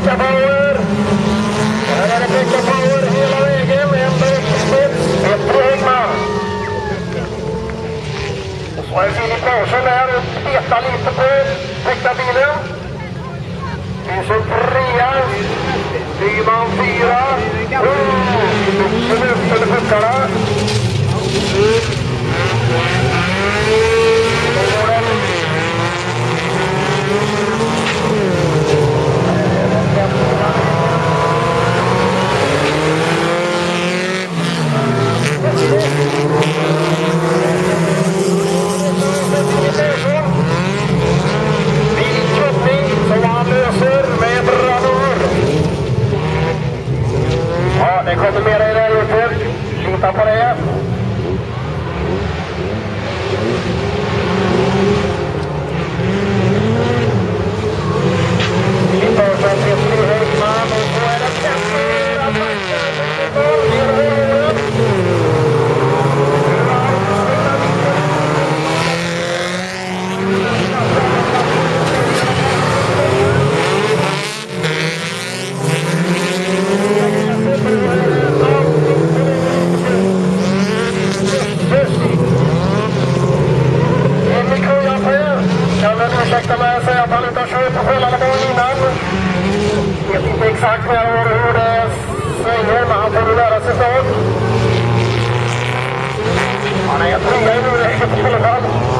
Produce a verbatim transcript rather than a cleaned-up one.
Pekka Power. Här är det Pekka Power hela vägen. En spets. Petri Häggman. Och så är Filip Larsson där och petar lite på Pekka bilen. Finns en trea. Nyman fyra. Bussen upp under puckarna. Det kommer mera i det här ute. Lita på det. Lita på Petri Häggman och så är det Petri. Ursäkta mig att säga att han inte har kört på skällarna bara innan. Jag vet inte exakt när och hur det svänger, men han får ju lära sig snart. Han är trea i nuläget i alla fall.